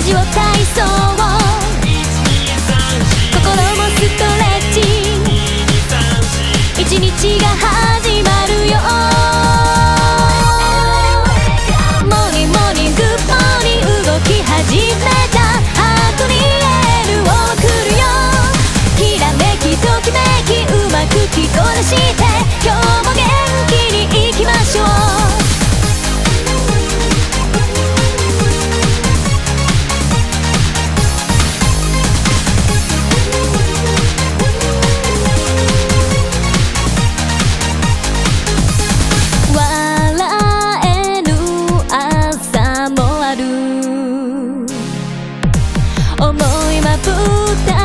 ジオ体操、心もストレッチ、一日が始まるよ。モーニングモーニングモーニング、動き始めた。ハートにエールを送るよ。きらめきときめき、うまく着こなして、今日も元気にいきましょう。思いまぶった